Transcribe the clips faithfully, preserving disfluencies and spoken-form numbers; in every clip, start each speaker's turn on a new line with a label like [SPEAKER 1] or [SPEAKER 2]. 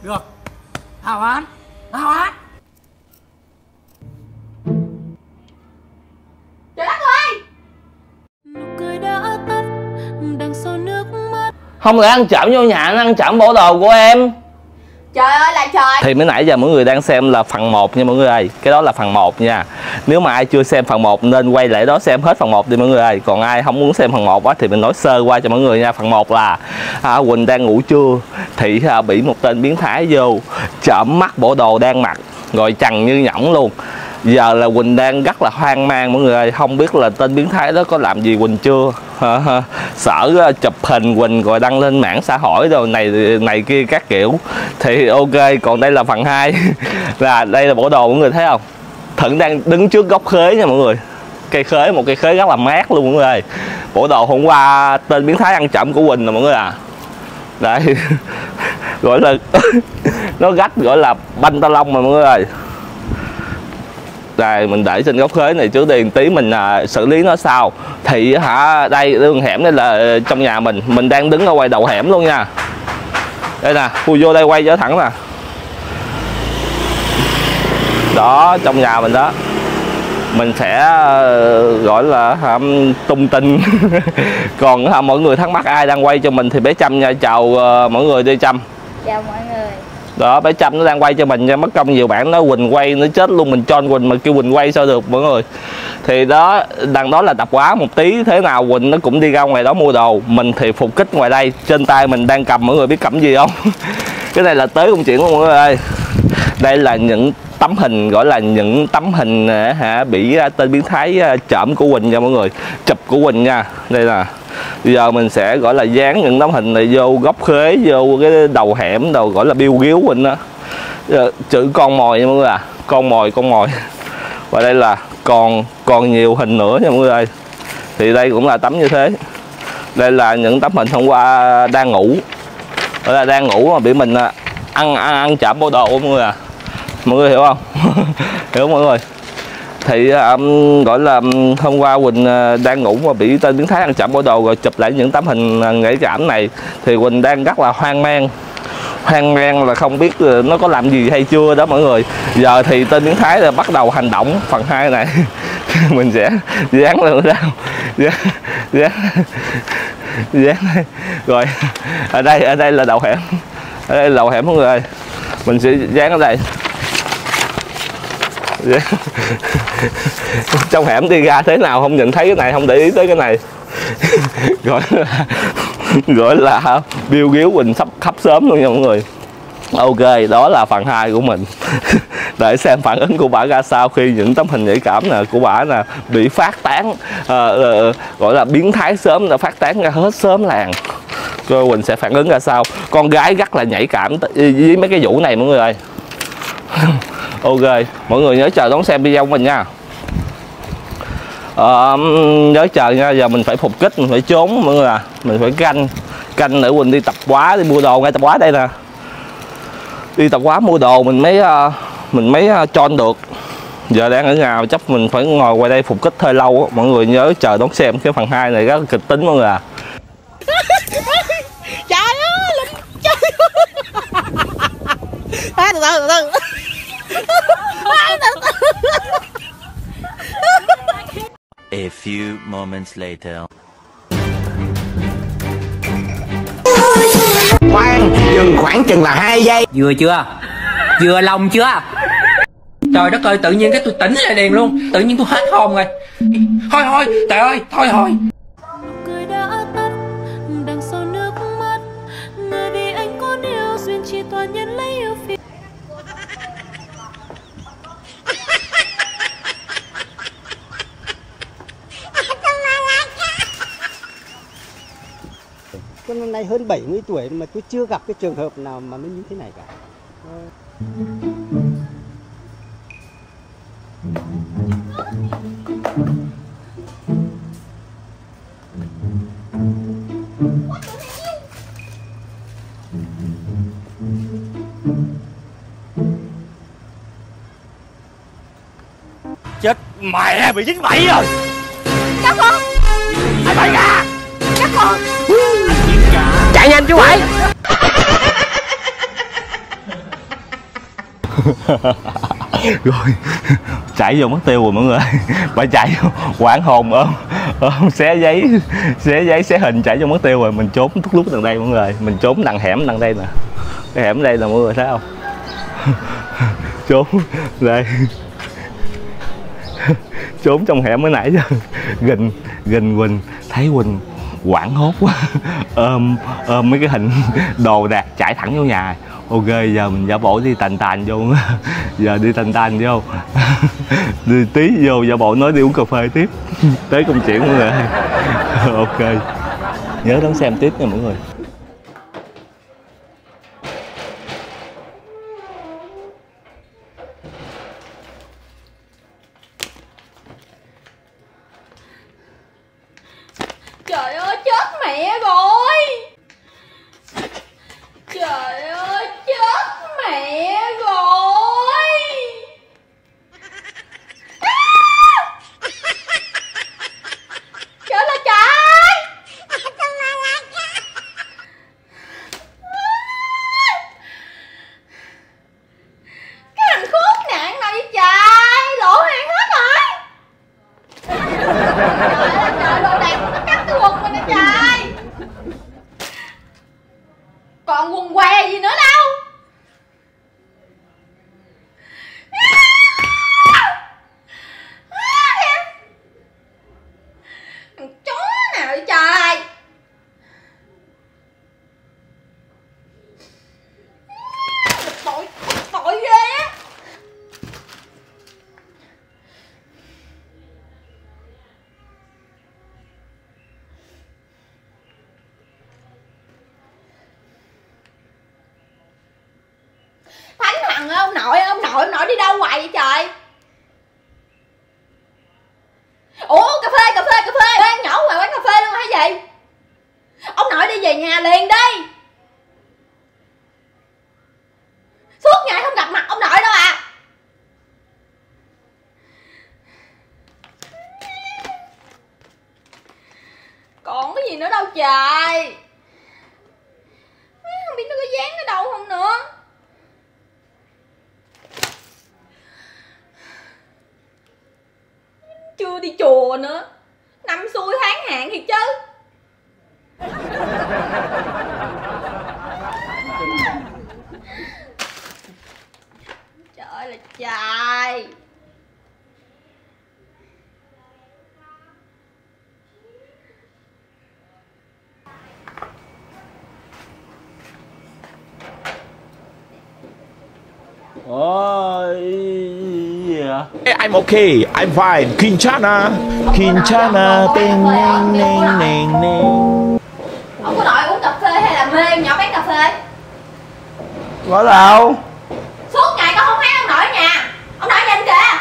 [SPEAKER 1] Được. Hào án. Hào án.
[SPEAKER 2] Trời đất ơi.
[SPEAKER 3] Nụ cười đã tắt đằng sau nước mắt.
[SPEAKER 4] Không lẽ ăn trộm vô nhà, ăn trộm bộ đồ của em?
[SPEAKER 2] Trời ơi là trời.
[SPEAKER 4] Thì mới nãy giờ mọi người đang xem là phần một nha mọi người ơi. Cái đó là phần một nha. Nếu mà ai chưa xem phần một nên quay lại đó xem hết phần một đi mọi người ơi. Còn ai không muốn xem phần một á thì mình nói sơ qua cho mọi người nha. Phần một là à, Quỳnh đang ngủ trưa thì à, bị một tên biến thái vô trộm mất bộ đồ đang mặc, rồi chằn như nhõng luôn. Giờ là Quỳnh đang rất là hoang mang mọi người ơi, không biết là tên biến thái đó có làm gì Quỳnh chưa. Sợ chụp hình Quỳnh rồi đăng lên mạng xã hội rồi này này kia các kiểu. Thì ok, còn đây là phần hai. Là đây là bộ đồ mọi người thấy không? Thuận đang đứng trước gốc khế nha mọi người. Cây khế, một cây khế rất là mát luôn mọi người ơi. Bộ đồ hôm qua tên biến thái ăn trộm của Quỳnh nè mọi người à. Đây. Gọi là nó gách gọi là banh ta lông mà mọi người ơi. Đây mình để trên góc khế này trước đi, tí mình à, xử lý nó sau. Thì hả, đây đường hẻm đây là trong nhà mình, mình đang đứng ở ngoài đầu hẻm luôn nha. Đây nè, khui vô đây quay cho thẳng nè. Đó, trong nhà mình đó. Mình sẽ uh, gọi là um, tung tin. Còn uh, mọi người thắc mắc ai đang quay cho mình thì bé Trâm nha. Chào uh, mọi người đi Trâm.
[SPEAKER 2] Chào mọi người.
[SPEAKER 4] Đó, bé Trâm nó đang quay cho mình nha, mất công nhiều bạn nó Quỳnh quay nó chết luôn, mình cho anh Quỳnh mà kêu Quỳnh quay sao được mọi người. Thì đó, đằng đó là tập quá một tí, thế nào Quỳnh nó cũng đi ra ngoài đó mua đồ, mình thì phục kích ngoài đây. Trên tay mình đang cầm, mọi người biết cầm gì không? Cái này là tới công chuyện luôn mọi người ơi. Đây là những tấm hình, gọi là những tấm hình hả, bị tên biến thái trộm của Quỳnh nha mọi người, chụp của Quỳnh nha. Đây là bây giờ mình sẽ gọi là dán những tấm hình này vô góc khế, vô cái đầu hẻm đầu, gọi là biêu ghiếu Quỳnh đó. Chữ con mồi nha mọi người à, con mồi con mồi. Và đây là còn còn nhiều hình nữa nha mọi người ơi. Thì đây cũng là tấm như thế. Đây là những tấm hình hôm qua đang ngủ, đó là đang ngủ mà bị mình ăn ăn, ăn chạm bộ đồ của mọi người à. Mọi người hiểu không? Hiểu không mọi người? Thì um, gọi là um, hôm qua Quỳnh uh, đang ngủ mà bị tên biến thái ăn chậm bộ đồ rồi chụp lại những tấm hình uh, nhạy cảm này. Thì Quỳnh đang rất là hoang mang. Hoang mang là không biết uh, nó có làm gì hay chưa đó mọi người. Giờ thì tên biến thái là bắt đầu hành động. Phần hai này mình sẽ dán lên đâu. Dán, dán, dán đây. Rồi ở đây, ở đây là đầu hẻm. Ở đây là đầu hẻm mọi người ơi. Mình sẽ dán ở đây. Trong hẻm đi ra thế nào không nhìn thấy cái này, không để ý tới cái này. Gọi là gọi là biêu ghiếu Quỳnh sắp khắp sớm luôn nha mọi người. Ok, đó là phần hai của mình. Để xem phản ứng của bà ra sao khi những tấm hình nhạy cảm nè của bà nè bị phát tán, à, uh, gọi là biến thái sớm đã phát tán ra hết sớm làng. Rồi Quỳnh sẽ phản ứng ra sao. Con gái rất là nhạy cảm với mấy cái vụ này mọi người ơi. Ok, mọi người nhớ chờ đón xem video của mình nha. Ờ, nhớ chờ nha, giờ mình phải phục kích, mình phải trốn mọi người à. Mình phải canh, canh để Quỳnh đi tập quá, đi mua đồ ngay tập quá đây nè. Đi tập quá mua đồ mình mới mình mới tròn được. Giờ đang ở nhà chắc mình phải ngồi ngoài đây phục kích hơi lâu á. Mọi người nhớ chờ đón xem cái phần hai này rất là kịch tính mọi người à.
[SPEAKER 1] Trời ơi, trời. À, từ từ từ từ.
[SPEAKER 5] A few moments later.
[SPEAKER 1] Khoan, dừng khoảng chừng là hai giây.
[SPEAKER 6] Vừa chưa? Vừa lòng chưa? Trời đất ơi, tự nhiên cái tôi tỉnh lại liền luôn. Tự nhiên tôi hết hồn rồi. Thôi thôi, trời ơi, thôi thôi.
[SPEAKER 3] Nụ cười đã tắt đằng sau nước mắt. Người vì anh có điều duyên chỉ toàn nhân lấy yêu phiền.
[SPEAKER 7] Tôi năm nay hơn bảy mươi tuổi mà tôi chưa gặp cái trường hợp nào mà nó như thế này cả.
[SPEAKER 1] Chết mẹ, bị dính bẫy rồi.
[SPEAKER 2] Các con.
[SPEAKER 1] Ai bẫy ra?
[SPEAKER 2] Các con.
[SPEAKER 1] Chạy nhanh chú Bảy.
[SPEAKER 4] Rồi chạy vô mất tiêu rồi mọi người. Bà chạy vô quảng hồn ôm ôm xé giấy xé giấy xé hình chạy vô mất tiêu rồi. Mình trốn lúc lúc đằng đây mọi người, mình trốn đằng hẻm đằng đây nè, cái hẻm đây là mọi người thấy không? Trốn đây, trốn trong hẻm mới nãy giờ. Gình gình Quỳnh thấy Quỳnh quảng hốt quá, ôm ôm mấy cái hình đồ đạc chạy thẳng vô nhà. Ok, giờ mình giả bộ đi tàn tàn vô. Giờ đi tàn tàn vô. Đi tí vô giả bộ nói đi uống cà phê tiếp. Tới công chuyện mọi người. Ok, nhớ đón xem tiếp nha mọi người.
[SPEAKER 2] Trời ơi chết mẹ rồi. Trời ơi chết mẹ rồi. À! Trời là trời. Cái thằng khốn nạn này trời, lộ hàng hết rồi. Trời ơi trời, đồ đạc nó cắt cái quần mình nè trời. Còn quần què gì nữa đâu. Thằng chó nào vậy trời. Tội, tội ghê á. Thánh thằng ông nội, ông nội, ông nội đi đâu hoài vậy trời? Ủa cà phê, cà phê, cà phê. Ê, nhỏ ngoài quán cà phê luôn hay gì? Ông nội đi về nhà liền đi. Suốt ngày không gặp mặt ông nội đâu à. Còn cái gì nữa đâu trời. Không biết nó có dán ở đâu không nữa. Chưa đi chùa nữa. Năm xuôi tháng hạn thì chứ. Trời ơi là trời.
[SPEAKER 4] Ôi gì vậy?
[SPEAKER 8] I'm okay, I'm fine. Kinshana, Kinshana, ting ning ning ning ning.
[SPEAKER 2] Ông có nội uống cà phê hay là mê nhỏ bán cà phê?
[SPEAKER 4] Có đâu.
[SPEAKER 2] Suốt ngày con không thấy ông nội ở nhà. Ông nội nhìn kìa.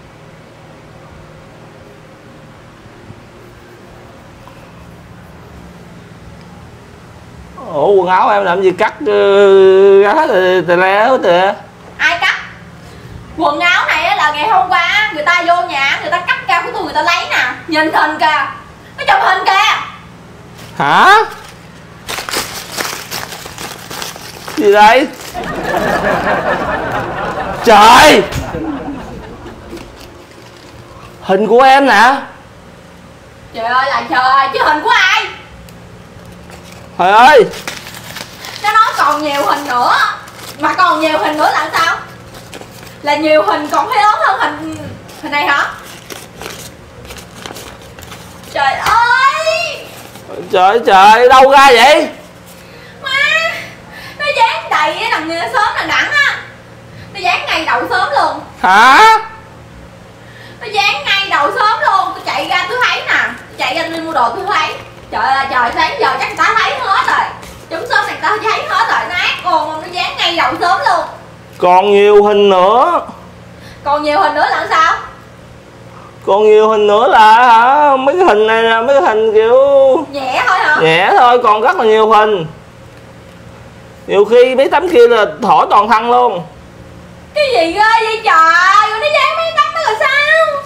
[SPEAKER 4] Ủa quần áo em làm gì cắt uh, hết tè le hết kìa.
[SPEAKER 2] Ai cắt? Quần áo này là ngày hôm qua người ta vô nhà, người ta cắt cao của tôi, người ta lấy nè. Nhìn hình kìa. Nó chụp hình kìa.
[SPEAKER 4] Hả? Gì đây? Trời! Hình của em nè.
[SPEAKER 2] Trời ơi là trời, chứ hình của ai?
[SPEAKER 4] Trời ơi!
[SPEAKER 2] Nó nói còn nhiều hình nữa. Mà còn nhiều hình nữa là sao? Là nhiều hình còn thấy lớn hơn hình hình này hả? Trời ơi!
[SPEAKER 4] Trời trời, đâu ra vậy?
[SPEAKER 2] Má, nó dán đầy cái đằng sớm đằng đẳng á. Nó dán ngay đầu sớm luôn.
[SPEAKER 4] Hả?
[SPEAKER 2] Nó dán ngay đầu sớm luôn. Tôi chạy ra tôi thấy nè. Tôi chạy ra tôi đi mua đồ tôi thấy. Trời ơi trời, sáng giờ chắc người ta thấy hết rồi. Chúng sớm này người ta thấy hết rồi. Nó ác còn nó dán ngay đầu sớm luôn.
[SPEAKER 4] Còn nhiều hình nữa.
[SPEAKER 2] Còn nhiều hình nữa là sao?
[SPEAKER 4] Còn nhiều hình nữa là hả? Mấy cái hình này là mấy cái hình kiểu
[SPEAKER 2] nhẹ thôi hả?
[SPEAKER 4] Nhẹ thôi, còn rất là nhiều hình. Nhiều khi mấy tấm kia là thỏ toàn thân luôn.
[SPEAKER 2] Cái gì ghê vậy trời? Rồi nó dán mấy tấm đó là sao?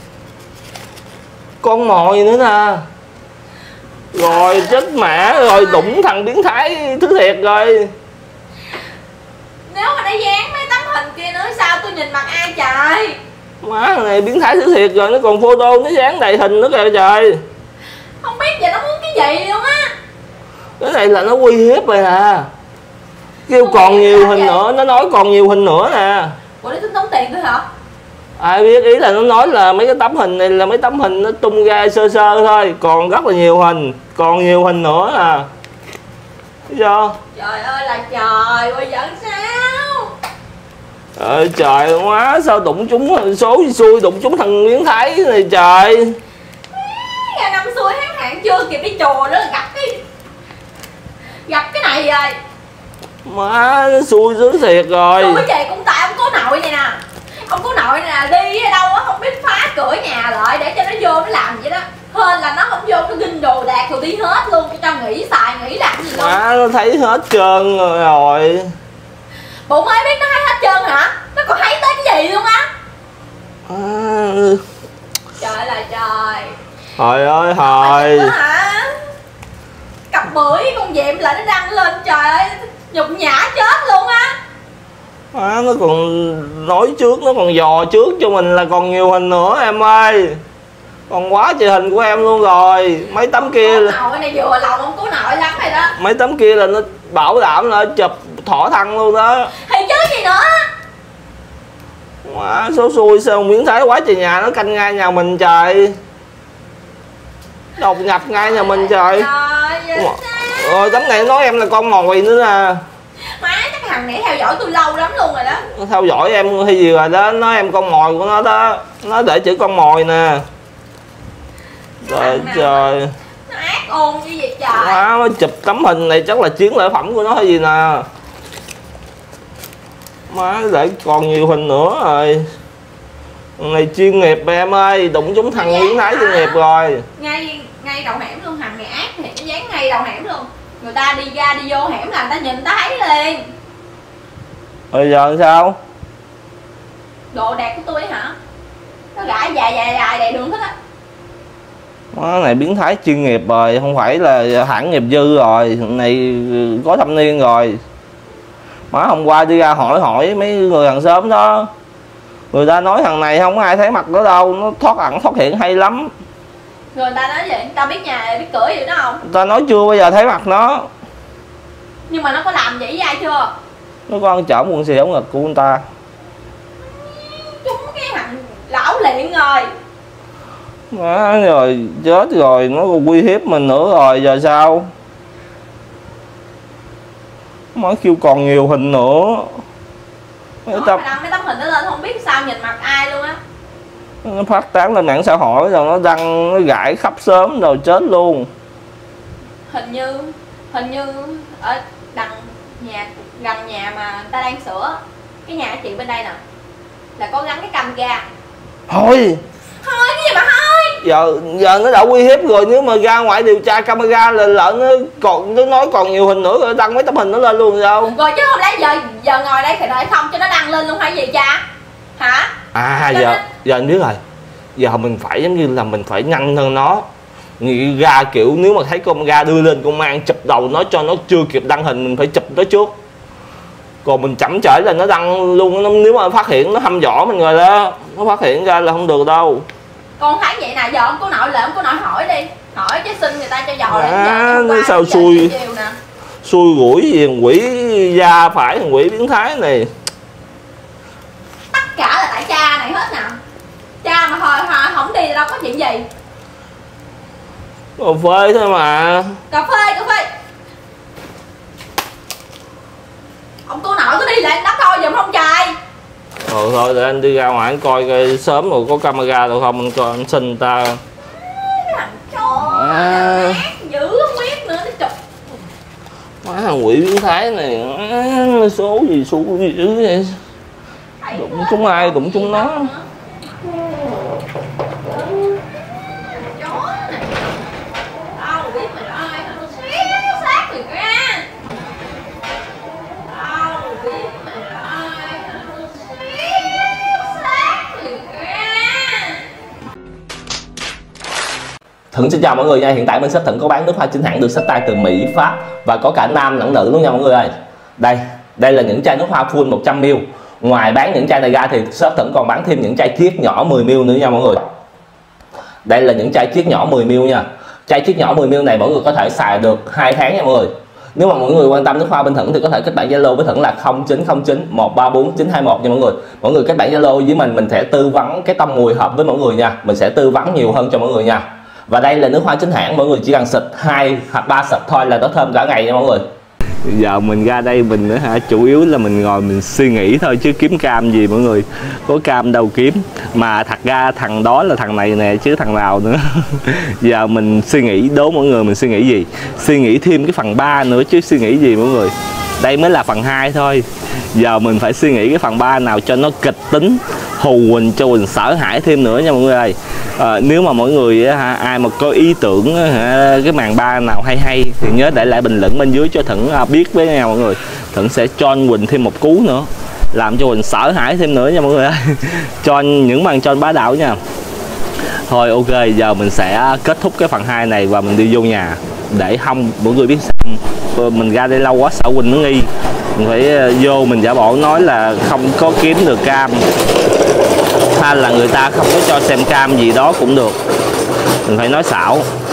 [SPEAKER 4] Con mồi nữa nè. Rồi chết mẹ rồi, đụng thằng biến thái thứ thiệt rồi.
[SPEAKER 2] Nếu mà nó dán mấy tấm hình kia nữa, sao tôi nhìn mặt ai trời?
[SPEAKER 4] Má này biến thái thứ thiệt rồi, nó còn photo nó dán đầy hình nữa kìa trời.
[SPEAKER 2] Không biết giờ nó muốn cái gì luôn á.
[SPEAKER 4] Cái này là nó uy hiếp rồi à. Kêu
[SPEAKER 2] Tôi
[SPEAKER 4] còn nhiều
[SPEAKER 2] hình
[SPEAKER 4] hình nữa, nó nói còn nhiều hình nữa nè.
[SPEAKER 2] Ủa nó tính tống tiền tôi hả?
[SPEAKER 4] Ai biết, ý là nó nói là mấy cái tấm hình này là mấy tấm hình nó tung ra sơ sơ thôi, còn rất là nhiều hình, còn nhiều hình nữa à. Thấy chưa?
[SPEAKER 2] Trời ơi là trời, bây giờ sao?
[SPEAKER 4] Trời trời quá, sao đụng chúng số xui đụng chúng thằng biến thái này trời.
[SPEAKER 2] Ngày năm xuôi tháng hạn chưa kịp đi chùa nữa là gặp cái gặp cái này rồi.
[SPEAKER 4] Má xui dữ thiệt rồi.
[SPEAKER 2] Xui gì cũng tại ông cố nội này nè. Ông cố nội này nè, đi ở đâu á không biết phá cửa nhà lại để cho nó vô nó làm vậy đó. Hên là nó không vô nó ginh đồ đạc rồi đi hết luôn, cho nghỉ xài nghỉ làm gì luôn.
[SPEAKER 4] Má nó thấy hết trơn rồi rồi.
[SPEAKER 2] Bộ mới biết nó thấy hết trơn hả? Nó còn thấy tới cái gì luôn á.
[SPEAKER 4] À...
[SPEAKER 2] Trời là trời.
[SPEAKER 4] Trời ơi trời.
[SPEAKER 2] Hả? Cặp bưởi con dẹm lại nó đăng lên, trời ơi nhục nhã chết luôn á.
[SPEAKER 4] À, nó còn nói trước, nó còn dò trước cho mình là còn nhiều hình nữa em ơi. Còn quá trời hình của em luôn rồi. Mấy tấm kia là...
[SPEAKER 2] Nội này vừa lòng ông cố nội lắm rồi đó.
[SPEAKER 4] Mấy tấm kia là nó bảo đảm là chụp thỏ thăng luôn đó.
[SPEAKER 2] Thì chứ gì nữa.
[SPEAKER 4] Quá số xui, sao biến thái quá trời nhà nó canh ngay nhà mình trời. Đột nhập ngay nhà mình trời.
[SPEAKER 2] Trời
[SPEAKER 4] Rồi tấm này nói em là con mồi nữa nè.
[SPEAKER 2] má chắc thằng này theo dõi tôi lâu lắm luôn rồi đó.
[SPEAKER 4] Nó theo dõi em hay gì rồi đó, nói em con mồi của nó đó. Nó để chữ con mồi nè. Trời trời.
[SPEAKER 2] Nó ác ôn như vậy trời.
[SPEAKER 4] Má nó chụp tấm hình này chắc là chiến lợi phẩm của nó hay gì nè. Má để còn nhiều hình nữa rồi. Thằng này chuyên nghiệp em ơi, đụng chúng thằng biến thái chuyên nghiệp rồi.
[SPEAKER 2] Ngay ngay đầu hẻm luôn, thằng này ác thì nó dán ngay đầu hẻm luôn. Người ta đi ra đi vô hẻm là người ta nhìn người ta thấy liền.
[SPEAKER 4] Bây giờ sao?
[SPEAKER 2] Đồ đạc của tôi hả? Nó gãi dài dài dài đầy đường hết á.
[SPEAKER 4] Má này biến thái chuyên nghiệp rồi, không phải là hãng nghiệp dư rồi, thằng này có thâm niên rồi. Má hôm qua đi ra hỏi hỏi mấy người hàng xóm đó, người ta nói thằng này không có ai thấy mặt nó đâu, nó thoát ẩn thoát hiện hay lắm.
[SPEAKER 2] Người ta nói vậy, người ta biết nhà biết cửa gì đó không?
[SPEAKER 4] Người ta nói chưa bao giờ thấy mặt nó.
[SPEAKER 2] Nhưng mà nó có làm vậy với ai chưa?
[SPEAKER 4] Nó có ăn trộm quần xì ống ngực của người ta.
[SPEAKER 2] Chúng cái thằng lão luyện rồi.
[SPEAKER 4] Má rồi chết rồi, nó còn uy hiếp mình nữa rồi, giờ sao? Má kêu còn nhiều hình nữa. Mấy
[SPEAKER 2] Nó
[SPEAKER 4] tập...
[SPEAKER 2] đăng mấy tấm hình đó lên không biết sao nhìn mặt ai luôn á.
[SPEAKER 4] Nó phát tán lên mạng xã hội rồi nó đăng nó gãi khắp sớm rồi chết luôn.
[SPEAKER 2] Hình như hình như ở đằng nhà gần nhà mà người ta đang sửa cái nhà chị bên đây nè là có gắn cái camera.
[SPEAKER 4] Thôi
[SPEAKER 2] Thôi cái gì mà thôi.
[SPEAKER 4] giờ giờ nó đã uy hiếp rồi, nếu mà ra ngoài điều tra camera là lợn nó còn nó nói còn nhiều hình nữa rồi đăng mấy tấm hình nó lên luôn sao?
[SPEAKER 2] Rồi chứ không lẽ giờ giờ ngồi đây thì đợi không cho nó đăng lên luôn hay gì cha? Hả?
[SPEAKER 4] À
[SPEAKER 2] Cho
[SPEAKER 4] giờ
[SPEAKER 2] nên...
[SPEAKER 4] giờ anh biết rồi. Giờ mình phải giống như là mình phải nhanh hơn nó. Nghĩ ra kiểu nếu mà thấy camera đưa lên công an chụp đầu nó cho nó chưa kịp đăng hình, mình phải chụp nó trước. Còn mình chậm trễ là nó đăng luôn, nó, nếu mà phát hiện nó hăm dọa mình rồi đó, nó phát hiện ra là không được đâu.
[SPEAKER 2] Con thấy vậy nè, giờ ông cô nội lại ông cô nội hỏi đi, hỏi chứ xin người ta cho dò lại.
[SPEAKER 4] À,
[SPEAKER 2] giờ
[SPEAKER 4] nó sao xui
[SPEAKER 2] nè.
[SPEAKER 4] Xui rủi gì quỷ da phải thằng quỷ biến thái này.
[SPEAKER 2] Tất cả là tại cha này hết nè. Cha mà hồi hồi không đi đâu có chuyện gì.
[SPEAKER 4] Cà phê thôi mà.
[SPEAKER 2] Cà phê cà phê. Ông cô nội có đi lại đất thôi giùm không trời.
[SPEAKER 4] Thôi thôi để anh đi ra ngoài anh coi coi sớm rồi có camera đâu không, anh coi anh xin ta.
[SPEAKER 2] Thằng chó
[SPEAKER 4] À.
[SPEAKER 2] dữ không biết nữa nó chụp.
[SPEAKER 4] Má thằng quỷ biến thái này, à, số gì số gì dữ vậy. Đụng chúng ai đụng chúng nó.
[SPEAKER 2] Chó này. Tao biết mày là ai hả? Xíu xác người ra. Tao biết mày là ai hả? Xíu xác người ra.
[SPEAKER 4] Thuận xin chào mọi người nha, hiện tại bên shop Thuận có bán nước hoa chính hãng được xách tay từ Mỹ, Pháp và có cả nam lẫn nữ luôn nha mọi người ơi. Đây, đây là những chai nước hoa full một trăm mi li lít. Ngoài bán những chai này ra thì shop Thửng còn bán thêm những chai chiết nhỏ mười mi li lít nữa nha mọi người. Đây là những chai chiết nhỏ mười mi li lít nha. Chai chiết nhỏ mười mi li lít này mọi người có thể xài được hai tháng nha mọi người. Nếu mà mọi người quan tâm nước hoa bên Thửng thì có thể kết bạn Zalo với Thửng là không chín không chín một ba bốn chín hai một nha mọi người. Mọi người kết bạn Zalo với mình, mình sẽ tư vấn cái tông mùi hợp với mọi người nha. Mình sẽ tư vấn nhiều hơn cho mọi người nha. Và đây là nước hoa chính hãng, mọi người chỉ cần xịt hai hoặc ba xịt thôi là nó thơm cả ngày nha mọi người. Giờ mình ra đây mình hả, chủ yếu là mình ngồi mình suy nghĩ thôi chứ kiếm cam gì mọi người, có cam đâu kiếm. Mà thật ra thằng đó là thằng này nè chứ thằng nào nữa. Giờ mình suy nghĩ, đố mọi người mình suy nghĩ gì, suy nghĩ thêm cái phần ba nữa chứ suy nghĩ gì mọi người. Đây mới là phần hai thôi, giờ mình phải suy nghĩ cái phần ba nào cho nó kịch tính, hù Quỳnh cho Quỳnh sợ hãi thêm nữa nha mọi người ơi. À, nếu mà mọi người ha, ai mà có ý tưởng ha, cái màn ba nào hay hay thì nhớ để lại bình luận bên dưới cho Thửng biết với nha mọi người. Thửng sẽ cho Quỳnh thêm một cú nữa, làm cho Quỳnh sợ hãi thêm nữa nha mọi người ơi. Cho những màn cho bá đạo nha. Thôi ok, giờ mình sẽ kết thúc cái phần hai này và mình đi vô nhà. Để không mọi người biết sao mình ra đây lâu quá sợ Quỳnh nó nghi. Mình phải vô mình giả bộ nói là không có kiếm được cam, hay là người ta không có cho xem cam gì đó cũng được. Mình phải nói xạo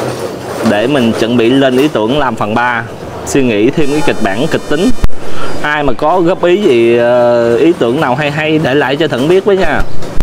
[SPEAKER 4] để mình chuẩn bị lên ý tưởng làm phần ba, suy nghĩ thêm cái kịch bản kịch tính. Ai mà có góp ý gì, ý tưởng nào hay hay để lại cho Thửng biết với nha.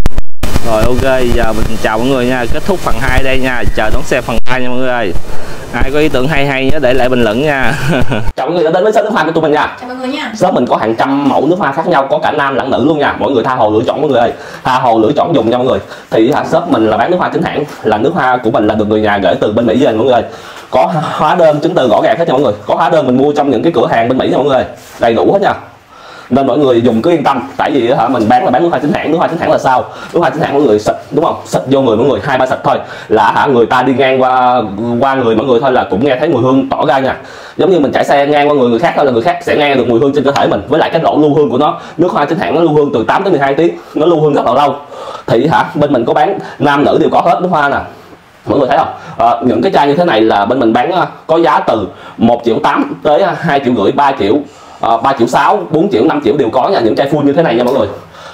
[SPEAKER 4] Rồi ok, giờ mình chào mọi người nha, kết thúc phần hai đây nha, chờ đón xem phần hai nha mọi người ơi. Ai có ý tưởng hay hay nhớ để lại bình luận nha. Chào mọi người đã đến với shop nước hoa của tụi mình nha.
[SPEAKER 2] Chào mọi người nha.
[SPEAKER 4] Shop mình có hàng trăm mẫu nước hoa khác nhau, có cả nam lẫn nữ luôn nha. Mọi người tha hồ lựa chọn mọi người ơi, tha hồ lựa chọn dùng nha mọi người. Thì hả, shop mình là bán nước hoa chính hãng, là nước hoa của mình là được người nhà gửi từ bên Mỹ về mọi người ơi. Có hóa đơn chứng từ rõ ràng hết nha mọi người. Có hóa đơn mình mua trong những cái cửa hàng bên Mỹ nha mọi người ơi, đầy đủ hết nha. Nên mọi người dùng cứ yên tâm, tại vì hả mình bán là bán nước hoa chính hãng. Nước hoa chính hãng là sao? Nước hoa chính hãng mọi người xịt đúng không, xịt vô người mọi người hai ba xịt thôi là hả người ta đi ngang qua qua người mọi người thôi là cũng nghe thấy mùi hương tỏ ra nha. Giống như mình chạy xe ngang qua người người khác thôi là người khác sẽ nghe được mùi hương trên cơ thể mình. Với lại cái độ lưu hương của nó, nước hoa chính hãng nó lưu hương từ tám tới mười hai tiếng, nó lưu hương rất là lâu. Thì hả bên mình có bán nam nữ đều có hết nước hoa nè, mọi người thấy không? À, những cái chai như thế này là bên mình bán có giá từ một triệu tám tới hai triệu rưỡi, ba triệu, à, ba triệu sáu, bốn triệu, năm triệu đều có nha. Những chai full như thế này nha mọi người.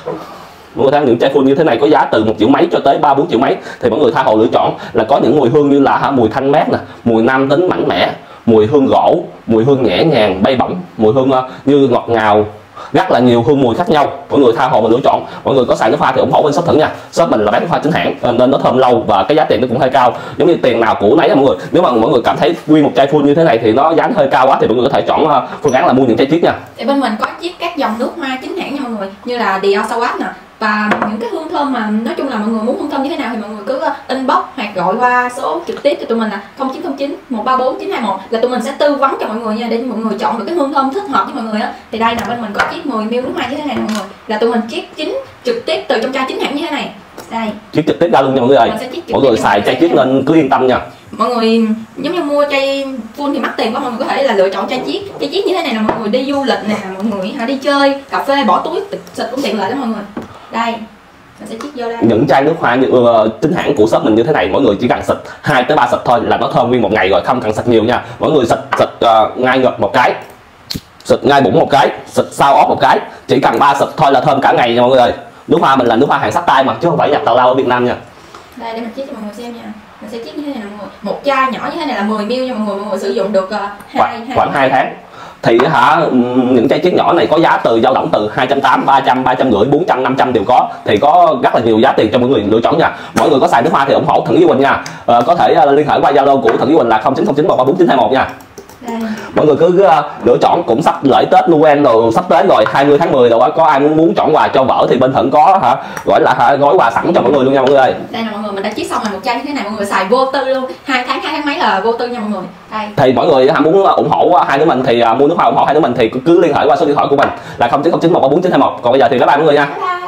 [SPEAKER 4] Mọi người thấy những chai full như thế này có giá từ một triệu mấy cho tới ba bốn triệu mấy. Thì mọi người tha hồ lựa chọn, là có những mùi hương như là hả, mùi thanh mát nè, mùi nam tính mạnh mẽ, mùi hương gỗ, mùi hương nhẹ nhàng bay bổng, mùi hương uh, như ngọt ngào, rất là nhiều hương mùi khác nhau. Mọi người tha hồ mà lựa chọn. Mọi người có xài nước hoa thì ủng hộ bên shop Thửng nha. Shop mình là bán nước hoa chính hãng nên nó thơm lâu và cái giá tiền nó cũng hơi cao, giống như tiền nào của nấy nha mọi người. Nếu mà mọi người cảm thấy nguyên một chai full như thế này thì nó giá hơi cao quá thì mọi người có thể chọn uh, phương án là mua những chai chiết nha.
[SPEAKER 2] Thì bên mình có chiết các dòng nước hoa chính hãng nha mọi người, như là Dior Sauvage nè, và những cái hương thơm mà nói chung là mọi người muốn hương thơm như thế nào thì mọi người cứ inbox hoặc gọi qua số trực tiếp cho tụi mình là không chín không chín một ba bốn chín hai một, là tụi mình sẽ tư vấn cho mọi người nha, để mọi người chọn được cái hương thơm thích hợp với mọi người á. Thì đây là bên mình có chiết mười mi li lít nước hoa như thế này mọi người, là tụi mình chiết chính trực tiếp từ trong chai chính hãng như thế này. Đây,
[SPEAKER 4] chiết trực tiếp ra luôn nha mọi người ơi. Mọi người xài chai chiết nên cứ yên tâm nha.
[SPEAKER 2] Mọi người giống như mua chai full thì mắc tiền quá, mọi người có thể là lựa chọn chai chiết. Chai chiết như thế này là mọi người đi du lịch nè, mọi người hả đi chơi cà phê bỏ túi xịt cũng tiện lợi lắm mọi người. Đây, mình sẽ chiết vô đây. Những
[SPEAKER 4] chai nước hoa như, uh, chính hãng của shop mình như thế này, mọi người chỉ cần xịt hai tới ba xịt thôi là nó thơm nguyên một ngày rồi, không cần xịt nhiều nha. Mọi người xịt xịt uh, ngay ngực một cái, xịt ngay bụng một cái, xịt sau ót một cái, chỉ cần ba xịt thôi là thơm cả ngày nha mọi người ơi. Nước hoa mình là nước hoa hàng sắt tay mà chứ không phải nhập tào lao ở Việt Nam nha.
[SPEAKER 2] Đây để mình chiết cho mọi người xem nha. Mình sẽ chiết như thế này nè mọi người. Một chai nhỏ như thế này là mười mi li lít nha mọi người, mọi người sử dụng được uh, hai,
[SPEAKER 4] khoảng hai tháng. Thì hả những chai chiết nhỏ này có giá từ dao động từ hai trăm tám mươi, ba trăm, ba trăm rưỡi, bốn trăm, năm trăm đều có. Thì có rất là nhiều giá tiền cho mọi người lựa chọn nha. Mọi người có xài nước hoa thì ủng hộ Thửng với Quỳnh nha. À, có thể uh, liên hệ qua Zalo của Thửng với Quỳnh là không chín không chín một ba bốn chín hai một nha. Đây. Mọi người cứ uh, lựa chọn, cũng sắp lễ Tết Noel rồi sắp tới rồi, hai mươi tháng mười rồi, có ai muốn muốn chọn quà cho vợ thì bên Thửng có hả gọi là hả, gói quà sẵn cho mọi người luôn nha mọi người ơi.
[SPEAKER 2] Đây là mọi người, mình đã chiết xong rồi một chai như thế này, mọi người xài vô tư luôn, hai tháng hai tháng mấy là vô tư nha mọi người. Đây.
[SPEAKER 4] Thì mọi người hả, muốn ủng hộ hai đứa mình thì uh, mua nước hoa ủng hộ hai đứa mình thì cứ liên hệ qua số điện thoại của mình là không chín không chín một ba bốn chín hai một. Còn bây giờ thì bye bye mọi người nha.
[SPEAKER 2] Bye bye.